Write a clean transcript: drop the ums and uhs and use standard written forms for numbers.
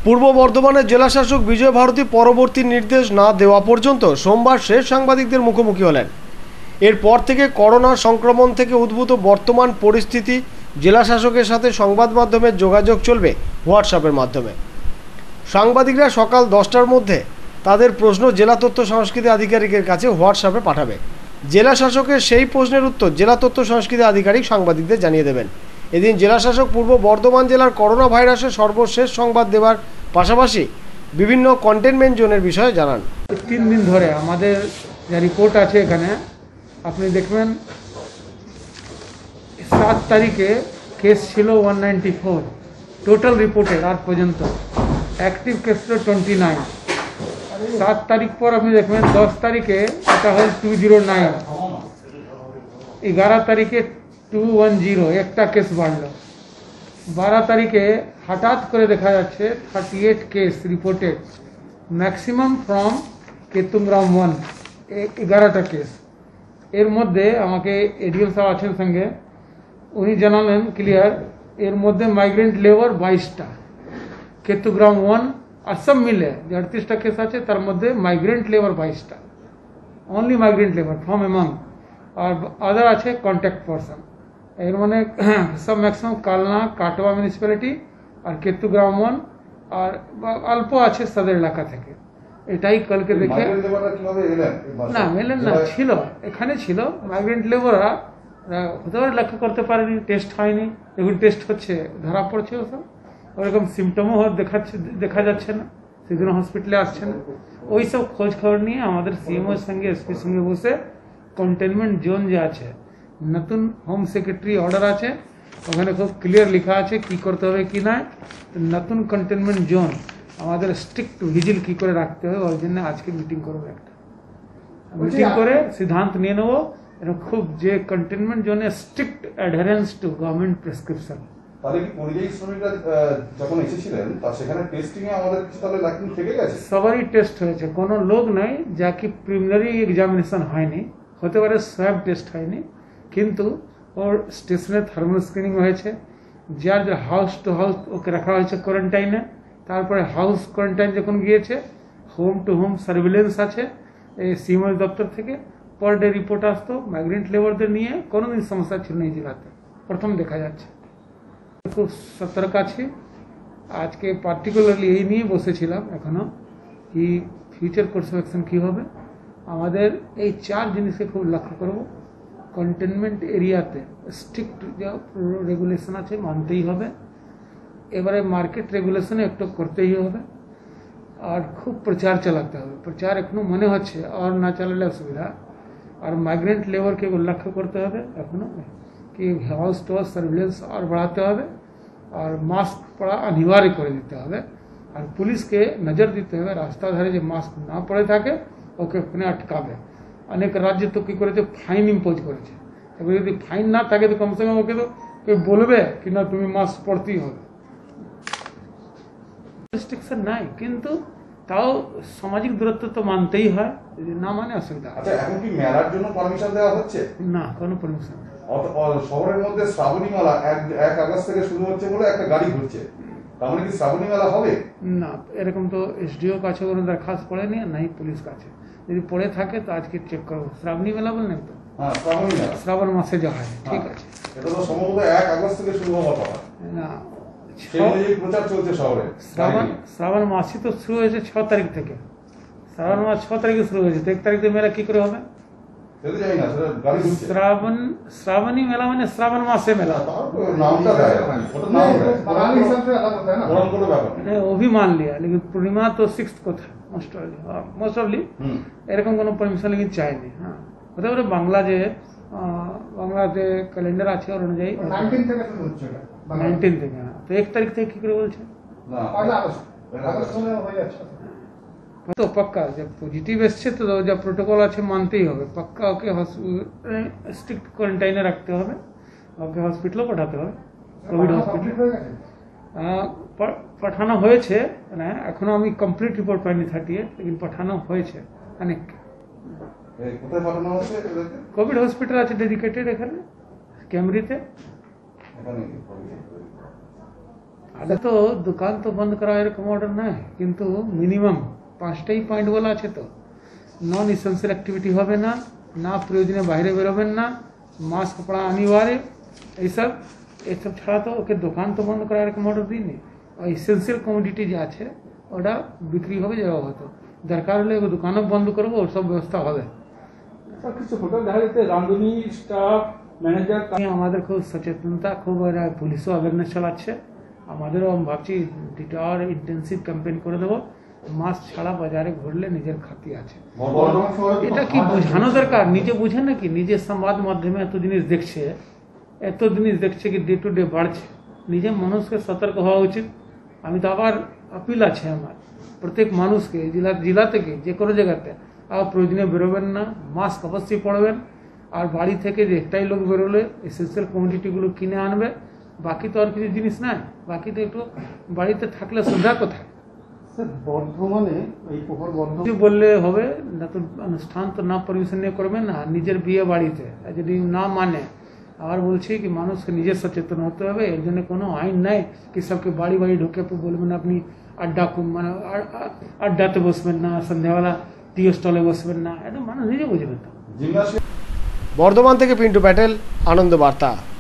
পূর্ব বর্ধমানের জেলাশাসক বিজয় ভারতী পরবর্তী নির্দেশ না দেওয়া পর্যন্ত সোমবার শেষ সাংবাদিকদের মুখোমুখি হলেন। এরপর থেকে করোনা সংক্রমণ থেকে উদ্ভূত বর্তমান পরিস্থিতি জেলাশাসকের সাথে সংবাদ মাধ্যমের যোগাযোগ চলবে হোয়াটসঅ্যাপের মাধ্যমে। সাংবাদিকরা সকাল 10টার মধ্যে তাদের প্রশ্ন জেলা তথ্য সংস্কৃতি আধিকারিকের কাছে হোয়াটসঅ্যাপে পাঠাবে। জেলাশাসকের সেই প্রশ্নের উত্তর জেলা তথ্য সংস্কৃতি আধিকারিক সাংবাদিকদের জানিয়ে দেবেন। এদিন জেলাশাসক পূর্ব বর্ধমান জেলার করোনা ভাইরাসের সর্বশেষ সংবাদ দেওয়ার পাশাপাশি বিভিন্ন কন্টেনমেন্ট জোনের বিষয়ে জানান। 3 দিন ধরে আমাদের যা রিপোর্ট আছে এখানে আপনি দেখবেন 7 তারিখে কেস ছিল 194 টোটাল রিপোর্টেড আজ পর্যন্ত, অ্যাক্টিভ কেস ছিল 29। 7 তারিখ পর আপনি দেখবেন 10 তারিখে এটা হল 209, 11 তারিখে 210 একটা কেস বাড়লো, 12 তারিখে হঠাৎ করে দেখা যাচ্ছে 38 case reported, maximum from Ketugram 1 11টা কেস। এর মধ্যে আমাকে এডিএম সাহেব আছেন সঙ্গে, উনি জানালেন ক্লিয়ার এর মধ্যে মাইগ্রেন্ট লেবার 22টা, কেতুগ্রাম 1 আর সব মিলে যে 38টা কেস আছে তার মধ্যে মাইগ্রেন্ট লেবার 22টা, only migrant labour from among, আর আদার আছে কন্ট্যাক্ট পারসন। এর মানে সব ম্যাক্সিমাম কালনা কাটোয়া মিউনিসিপ্যালিটি আর কেতুগ্রাম 1 আর অল্প আছে সদর এলাকা থেকে। এটাই কালকে দেখে না মেলেন না, ছিল এখানে ছিল মাইগ্রেন্ট লেবাররা, হতে পারে লক্ষ্য করতে পারেনি, টেস্ট হয়নি, এখন টেস্ট হচ্ছে ধরা পড়ছে, ওসব ওরকম সিমটমও দেখা যাচ্ছে না, সেজন্য হসপিটালে আসছে না। ওই সব খোঁজ খবর নিয়ে আমাদের সিএমওর সঙ্গে এসপির সঙ্গে বসে কন্টেনমেন্ট জোন যে আছে, নতুন হোম সেক্রেটারি অর্ডার আছে, ওখানে খুব ক্লিয়ার লেখা আছে কি করতে হবে কি না। নতুন কন্টেনমেন্ট জোন আমাদের স্ট্রিক্ট ভিজিল কি করে রাখতে হবে, ওর জন্য আজকে মিটিং করবো, একটা মিটিং করে সিদ্ধান্ত নিয়ে নেবো এবং খুব যে কন্টেনমেন্ট জোনে strict adherence to government prescription. তাহলে কি পরিযায়ী শ্রমিকরা যখন এসেছিলেন তা সেখানে টেস্টিং এ আমাদের কিছু তাহলে লাইন থেকে গেছে? সবারই টেস্ট হয়েছে, কোনো লোক নাই যা কি প্রিলিমিনারি এক্সামিনেশন হয়নি, হতে পারে সোয়াব টেস্ট হয়নি, কিন্তু ওর স্টেশনে থার্মাল স্ক্রিনিং হয়েছে, যার যে হাউস টু হাউস ওকে রাখা হয়েছে কোয়ারেন্টাইনে, তারপরে হাউস কোয়ারেন্টাইন যখন গিয়েছে হোম টু হোম সার্ভিলেন্স আছে এই সিএমএস দপ্তর থেকে, পার ডে রিপোর্ট আসতো। মাইগ্রেন্ট লেবারদের নিয়ে কোনোদিন সমস্যা ছিল না এই জেলাতে, প্রথম দেখা যাচ্ছে। খুব সতর্ক আছি, আজকে পার্টিকুলারলি এই নিয়ে বসেছিলাম এখনো কি ফিউচার কোর্স অফ অ্যাকশন কী হবে। আমাদের এই 4 জিনিসকে খুব লক্ষ্য করব। কন্টেনমেন্ট এরিয়াতে স্ট্রিক্ট যা রেগুলেশন আছে মানতেই হবে, এবারে মার্কেট রেগুলেশনে একটু করতেই হবে, আর খুব প্রচার চালাতে হবে। প্রচার এখনো মনে হচ্ছে আর না চালালে অসুবিধা। আর মাইগ্রেন্ট লেবারকে লক্ষ্য করতে হবে এখনো कि हाउस टू हाउस सर्विलेंस और बढ़ाते হবে, और मास्क पड़ा अनिवार्य করে দিতে হবে, আর পুলিশকে নজর দিতে হবে রাস্তা ধারে যে মাস্ক না পরে থাকে ওকে ওখানে আটকাবে। অনেক রাজ্য তো কী করেছে, ফাইন ইম্পোজ করেছে। এবার যদি ফাইন না থাকে তো কমসে কম ওকে তো কেউ বলবে কি না তুমি মাস্ক পরতেই হবে। রেস্ট্রিকশন নাই, কিন্তু তাও সামাজিক দূরত্ব তো মানতেই হয়, যদি না মানে অসুবিধা। আচ্ছা, এখন কি মেলার জন্য পারমিশন দেওয়া হচ্ছে? না, কোনো পারমিশন। শহরের মধ্যে শ্রাবণী মেলা 1 আগস্ট থেকে শুরু হচ্ছে বলে একটা গাড়ি ঘুরছে, তার মানে কি শ্রাবণী মেলা হবে? না, এরকম তো এসডিও কাছে কোনো দরখাস্ত পড়েনি, নাই পুলিশ কাছে। যদি পড়ে থাকে তো আজকে চেক করবো। শ্রাবণী মেলা বললেন তো? হ্যাঁ, শ্রাবণী মেলা শ্রাবণ মাসে যা হয়, ঠিক আছে। এটা তো সম্ভবত 1 আগস্ট থেকে শুরু হওয়ার কথা না, সেই অনুযায়ী প্রচার চলছে শহরে। শ্রাবণ মাসই তো শুরু হয়েছে 6 তারিখ থেকে। শ্রাবণ মাস 6 তারিখে শুরু হয়েছে, তো 1 তারিখ থেকে মেলা কি করে হবে? শ্রাবণী মেলা মানে শ্রাবণ মাসে মেলা, वो भी मान लिया, लेकिन पूर्णिमा तो 6th को था मोस्ट ऑफली। এরকম কোনো পারমিশন लेकिन চাইনি। হ্যাঁ, হতে পারে বাংলা যে বাংলাতে ক্যালেন্ডার আছে ওর অনুযায়ী 19 থেকে শুরু হচ্ছে, 19 থেকে। হ্যাঁ, তো 1 তারিখ থেকে কি করে বলছে? तो पक्का जब पॉजिटिव एसছে তো যা প্রোটোকল আছে মানতেই হবে, पक्का ওকে স্ট্রিক্ট কোয়ারেন্টাইনে রাখতে হবে, ওকে হসপিটালে পাঠাতে হবে, কোভিড হসপিটাল পাঠানো হয়েছে। না, এখনো আমি কমপ্লিট রিপোর্ট পাইনি 38, लेकिन পাঠানো হয়েছে অনেক। কোথায় পাঠানো হয়েছে? কোভিড হসপিটাল আছে ডেডিকেটেড এখানে ক্যামরিতে। আগে তো দোকান তো বন্ধ করা এরকম অর্ডার নয়, কিন্তু মিনিমাম 5টাই পয়েন্ট বলা আছে। তো নন ইসেন্সিয়াল অ্যাক্টিভিটি হবে না, না প্রয়োজনে বাইরে বেরোবেন না, মাস্ক পরা অনিবার্য, এইসব ছাড়া তো ওকে দোকান তো বন্ধ করা এরকম অর্ডার দিইনি। আর ইসেন্সিয়াল কমোডিটি যে আছে ওটা বিক্রি হবে, যাওয়া হতো, দরকার হলে ওকে দোকানও বন্ধ করবো, ওর সব ব্যবস্থা হবে। কিছু হোটেল দেখা যাচ্ছে রাঁধুনি স্টাফ ম্যানেজার আমাদের খুব সচেতনতা, খুব পুলিশও অ্যাওয়ারনেস চালাচ্ছে, আমাদেরও আমি ভাবছি দুটো আর ইন্টেন্সিভ ক্যাম্পেইন করে দেবো। মাস্ক ছাড়া বাজারে ঘুরলে নিজের ক্ষতি আছে, বর্ধমান শহরে তো এটা কি বোঝানো দরকার? নিজে বুঝে নাকি? নিজের সংবাদ মাধ্যমে এত জিনিস দেখছে কি ডে টু ডে বাড়ছে, নিজে মানুষকে সতর্ক হওয়া উচিত। আমি তো আবার আপিল আছে আমার প্রত্যেক মানুষকে, জেলা থেকে যে কোনো জায়গাতে আর প্রয়োজনে বেরোবেন না, মাস্ক অবশ্যই পরবেন, আর বাড়ি থেকে যে একটাই লোক বেরোলে এসেন্সিয়াল কমোডিটিগুলো কিনে আনবে, বাকি তো আর কিছু জিনিস নাই, বাকি তো একটু বাড়িতে থাকলে সুবিধা কোথায়? স্যার বর্ধমানে এই প্রহর বন্ধ কিছু বললে হবে না, তো অনুষ্ঠান তো না পারমিশন নিয়ে করবেন না, নিজের বিয়ে বাড়িতে যদি না মানে। আবার বলছি কি মানুষকে নিজের সচেতন হতে হবে, এর জন্য কোনো আইন নাই কি সবকে বাড়ি বাড়ি ঢুকে বলবেন আপনি মানে আড্ডাতে বসবেন না, সন্ধ্যাবেলা টি স্টলে বসবেন না, এটা মানুষ নিজে বুঝবেন তো। জিমনাসিয়াম বর্ধমান থেকে পিন্টু প্যাটেল, আনন্দ বার্তা।